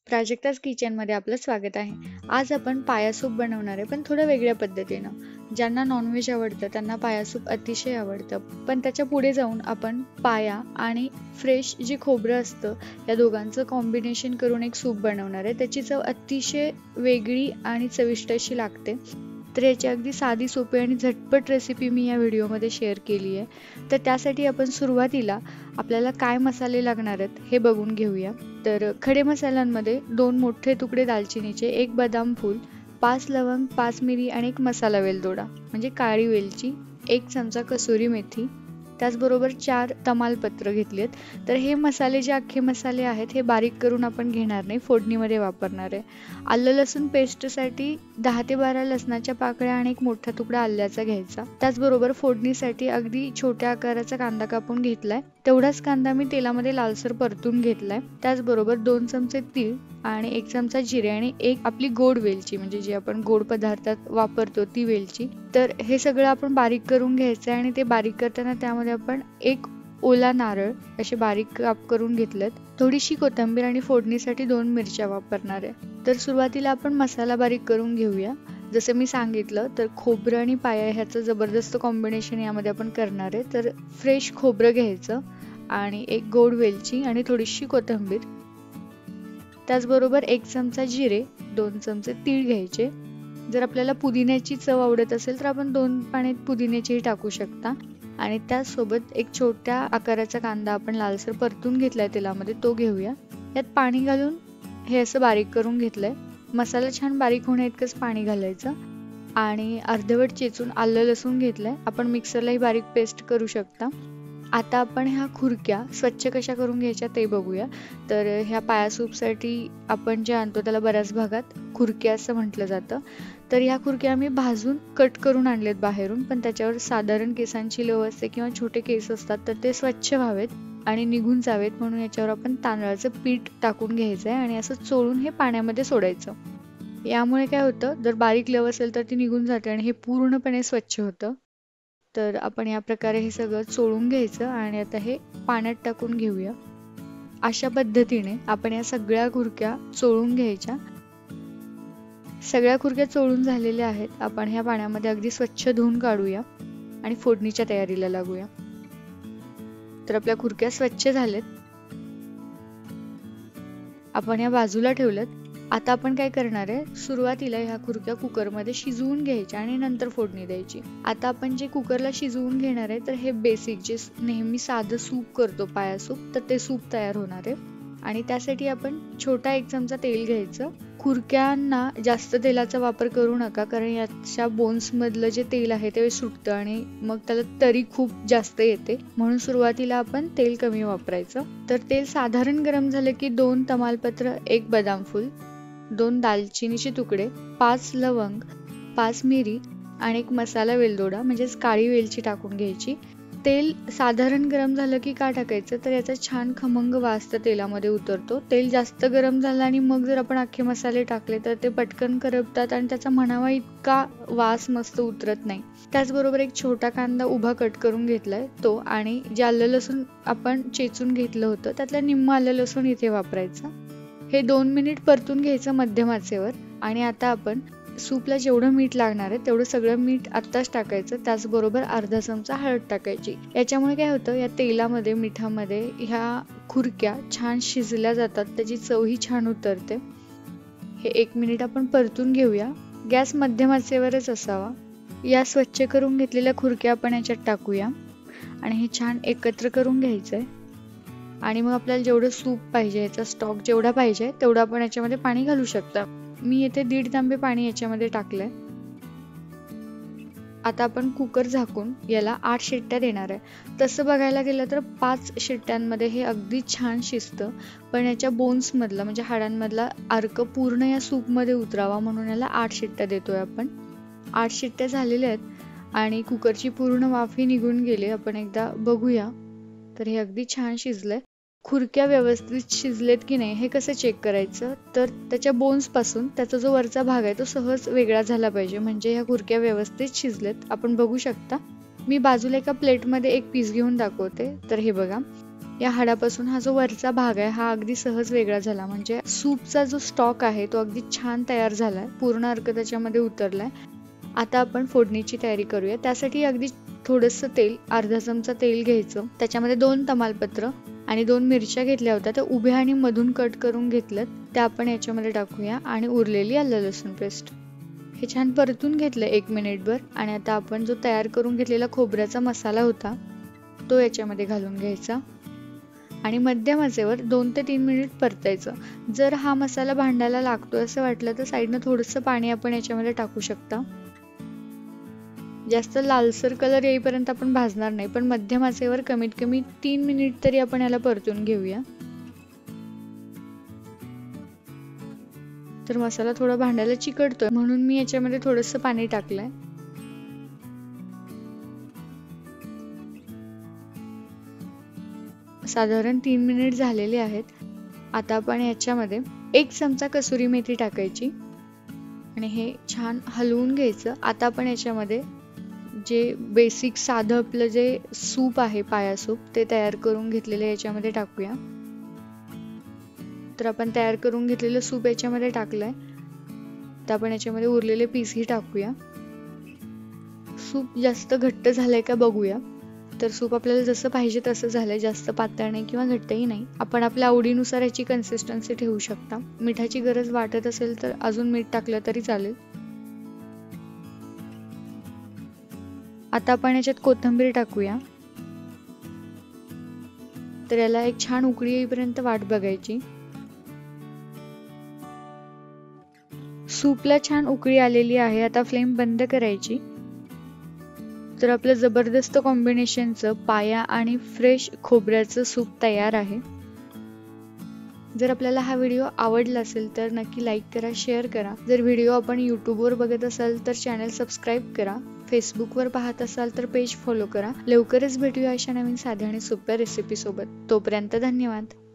प्राजक्ताज किचनमध्ये आपलं स्वागत आहे. आज आपण पाया सूप बनवणार आहे, पण थोडं वेगळ्या पद्धतीनं. ज्यांना नॉनव्हेज आवडतं त्यांना पाया सूप अतिशय आवडतं, पण त्याच्या पुढे जाऊन आपण पाया आणि फ्रेश जे खोबरं असतं या दोघांचं कॉम्बिनेशन करून एक सूप बनवणार आहे. त्याची चव अतिशय वेगळी आणि चविष्ट अशी लागते. तर याची अगदी साधी सोपी आणि झटपट रेसिपी मी या व्हिडिओमध्ये शेअर केली आहे. तर त्यासाठी आपण सुरुवातीला आपल्याला काय मसाले लागणार आहेत हे बघून घेऊया. तर खडे मसाल्यांमध्ये 2 मोठे तुकडे दालचिनीचे, 1 बदाम फूल, 5 लवंग, 5 मिरी आणि 1 मसाला वेलदोडा म्हणजे काळी वेलची, 1 चमचा कसुरी मेथी, त्याचबरोबर 4 तमालपत्र घेतलेत. तर हे मसाले जे अख्खे मसाले आहेत हे बारीक करून आपण घेणार नाही, फोडणीमध्ये वापरणार आहे. आलं लसूण पेस्टसाठी 10 ते 12 लसणाच्या पाकळ्या आणि 1 मोठा तुकडा आल्याचा घ्यायचा. त्याचबरोबर फोडणीसाठी अगदी छोट्या आकाराचा कांदा कापून घेतलाय. तेवढाच कांदा मी तेलामध्ये लालसर परतून घेतलाय. त्याचबरोबर 2 चमचे तीळ आणि 1 चमचा जिरे आणि 1 आपली गोड वेलची म्हणजे जी आपण गोड पदार्थात वापरतो ती वेलची. तर हे सगळं आपण बारीक करून घ्यायचं आहे आणि ते बारीक करताना त्यामध्ये आपण 1 ओला नारळ असे बारीक काप करून घेतलेत. थोडीशी कोथिंबीर आणि फोडणीसाठी 2 मिरच्या वापरणार आहे. तर सुरुवातीला आपण मसाला बारीक करून घेऊया. जसं मी सांगितलं तर खोबरं आणि पाया ह्याचं जबरदस्त कॉम्बिनेशन यामध्ये आपण करणार आहे. तर फ्रेश खोबरं घ्यायचं आणि 1 गोड वेलची आणि थोडीशी कोथिंबीर, त्याचबरोबर 1 चमचा जिरे, 2 चमचे तीळ घ्यायचे. जर आपल्याला पुदिन्याची चव आवडत असेल तर आपण 2 पाने पुदिन्याचीही टाकू शकता. आणि त्याचसोबत 1 छोट्या आकाराचा कांदा आपण लालसर परतून घेतलाय तेलामध्ये, तो घेऊया. यात पाणी घालून हे असं बारीक करून घेतलंय. मसाला छान बारीक होण्या इतकंच पाणी घालायचं आणि अर्धवट चेचून आलं लसूण घेतलंय. आपण मिक्सरलाही बारीक पेस्ट करू शकता. आता आपण ह्या खुर्क्या स्वच्छ कशा करून घ्यायच्या ते बघूया. तर ह्या पाया सूपसाठी आपण जे आणतो त्याला बऱ्याच भागात खुर्क्या असं म्हटलं जातं. तर ह्या खुर्क्या आम्ही भाजून कट करून आणलेत बाहेरून, पण त्याच्यावर साधारण केसांची लव असते किंवा छोटे केस असतात, तर ते स्वच्छ व्हावेत आणि निघून जावेत म्हणून याच्यावर आपण तांदळाचं पीठ टाकून घ्यायचं आहे आणि असं चोळून हे पाण्यामध्ये सोडायचं. यामुळे काय होतं, जर बारीक लव असेल तर ती निघून जाते आणि हे पूर्णपणे स्वच्छ होतं. तर आपण या प्रकारे हे सगळं चोळून घ्यायचं आणि आता हे पाण्यात टाकून घेऊया. अशा पद्धतीने आपण या सगळ्या खुर्क्या चोळून घ्यायच्या. सगळ्या खुर्क्या चोळून झालेल्या आहेत. आपण ह्या पाण्यामध्ये अगदी स्वच्छ धुवून काढूया आणि फोडणीच्या तयारीला लागूया. तर आपल्या खुर्क्या स्वच्छ झाल्यात, आपण या बाजूला ठेवल्यात. आता आपण काय करणार आहे, सुरुवातीला ह्या खुर्क्या कुकरमध्ये शिजवून घ्यायच्या आणि नंतर फोडणी द्यायची. आता आपण जे कुकरला शिजवून घेणार आहे तर हे बेसिक जे नेहमी साधं सूप करतो पाया सूप, तर ते सूप तयार होणार आहे. आणि त्यासाठी आपण छोटा 1 चमचा तेल घ्यायचं. खुर्क्यांना जास्त तेलाचा वापर करू नका, कारण याच्या बोन्स मधलं जे तेल आहे ते सुटतं आणि मग त्याला तरी खूप जास्त येते, म्हणून सुरुवातीला आपण तेल कमी वापरायचं. तर तेल साधारण गरम झालं की 2 तमालपत्र, 1 बदाम फूल, 2 दालचिनीचे तुकडे, 5 लवंग, 5 मिरी आणि 1 मसाला वेलदोडा म्हणजेच काळी वेलची टाकून घ्यायची. तेल साधारण गरम झालं की का टाकायचं, तर याचा छान खमंग वास त्या तेलामध्ये उतरतो. तेल जास्त गरम झालं आणि मग जर आपण अख्खे मसाले टाकले तर ते पटकन करपतात आणि त्याचा म्हणावा इतका वास मस्त उतरत नाही. त्याचबरोबर 1 छोटा कांदा उभा कट करून घेतलाय तो, आणि जे आलं लसूण आपण चेचून घेतलं होतं त्यातलं निम्म आलं लसूण इथे वापरायचं. हे 2 मिनिट परतून घ्यायचं मध्यम आचेवर. आणि आता आपण सूपला जेवढं मीठ लागणार आहे तेवढं सगळं मीठ आत्ताच टाकायचं. त्याचबरोबर अर्धा चमचा हळद टाकायची. याच्यामुळे काय होतं, या तेलामध्ये मिठामध्ये ह्या खुर्क्या छान शिजल्या जातात, त्याची चवही छान उतरते. हे 1 मिनिट आपण परतून घेऊया. गॅस मध्यम आचेवरच असावा. या स्वच्छ करून घेतलेल्या खुर्क्या आपण याच्यात टाकूया आणि हे छान एकत्र करून घ्यायचंय. आणि मग आपल्याला जेवढं सूप पाहिजे, याचा स्टॉक जेवढा पाहिजे तेवढं आपण याच्यामध्ये पाणी घालू शकता. मी येथे 1.5 तांबे पाणी याच्यामध्ये टाकलंय. आता आपण कुकर झाकून याला 8 शिट्ट्या देणार आहे. तसं बघायला गेलं तर 5 शिट्ट्यांमध्ये हे अगदी छान शिजतं, पण याच्या बोन्स मधला म्हणजे हाडांमधला अर्क पूर्ण या सूपमध्ये उतरावा म्हणून याला 8 शिट्ट्या देतोय आपण. 8 शिट्ट्या झालेल्या आहेत आणि कुकरची पूर्ण वाफही निघून गेली. आपण एकदा बघूया. तर हे अगदी छान शिजलंय. खुर्क्या व्यवस्थित शिजलेत की नाही हे कसं चेक करायचं, तर त्याच्या बोन्स पासून त्याचा जो वरचा भाग आहे तो सहज वेगळा झाला पाहिजे, म्हणजे ह्या खुर्क्या व्यवस्थित शिजलेत. आपण बघू शकता. मी बाजूला एका प्लेटमध्ये 1 पीस घेऊन दाखवते. तर हे बघा, या हाडापासून हा जो वरचा भाग आहे हा अगदी सहज वेगळा झाला, म्हणजे सूपचा जो स्टॉक आहे तो अगदी छान तयार झालाय, पूर्ण अर्क त्याच्यामध्ये उतरलाय. आता आपण फोडणीची तयारी करूया. त्यासाठी अगदी थोडंसं तेल, अर्धा चमचा तेल घ्यायचं. त्याच्यामध्ये 2 तमालपत्र आणि 2 मिरच्या घेतल्या होत्या, त्या उभ्या आणि मधून कट करून घेतल्यात, त्या आपण याच्यामध्ये टाकूया. आणि उरलेली आलं लसूण पेस्ट हे छान परतून घेतलं 1 मिनिटभर. आणि आता आपण जो तयार करून घेतलेला खोबऱ्याचा मसाला होता तो याच्यामध्ये घालून घ्यायचा आणि मध्यम आचेवर 2 ते 3 मिनिट परतायचं. जर हा मसाला भांड्याला लागतोय असं वाटलं तर साईडनं थोडंसं पाणी आपण याच्यामध्ये टाकू शकता. जास्त लालसर कलर येईपर्यंत आपण भाजणार नाही, पण मध्यम आचेवर कमीत कमी 3 मिनिट तरी आपण याला परतून घेऊया. तर मसाला थोडा भांड्याला चिकटतोय म्हणून मी याच्यामध्ये थोडंसं पाणी टाकलंय. साधारण 3 मिनिट झालेले आहेत. आता आपण याच्यामध्ये 1 चमचा कसुरी मेथी टाकायची आणि हे छान हलवून घ्यायचं. आता आपण याच्यामध्ये जे बेसिक साधं आपलं जे सूप आहे, पाया सूप, ते तयार करून घेतलेलं याच्यामध्ये टाकूया. तर आपण तयार करून घेतलेलं सूप याच्यामध्ये टाकलंय. तर आपण याच्यामध्ये उरलेले पीसही टाकूया. सूप जास्त घट्ट झालंय का बघूया. तर सूप आपल्याला जसं पाहिजे तसं झालंय, जास्त पातळ नाही किंवा घट्टही नाही. आपण आपल्या आवडीनुसार याची कन्सिस्टन्सी ठेवू शकता. मिठाची गरज वाटत असेल तर अजून मीठ टाकलं तरी चालेल. आता आपण याच्यात कोथिंबीर टाकूया. तर याला एक छान उकळी येईपर्यंत वाट बघायची. सूपला छान उकळी आलेली आहे. आता फ्लेम बंद करायची. तर आपलं जबरदस्त कॉम्बिनेशनचं पाया आणि फ्रेश खोबऱ्याचं सूप तयार आहे. जर आपल्याला हा व्हिडिओ आवडला असेल तर नक्की लाईक करा, शेअर करा. जर व्हिडिओ आपण यूट्यूबवर बघत असाल तर चॅनल सबस्क्राईब करा. फेसबुकवर पाहत असाल तर पेज फॉलो करा. लवकरच भेटूया अशा नवीन साध्या आणि सोप्या रेसिपी सोबत. तोपर्यंत धन्यवाद.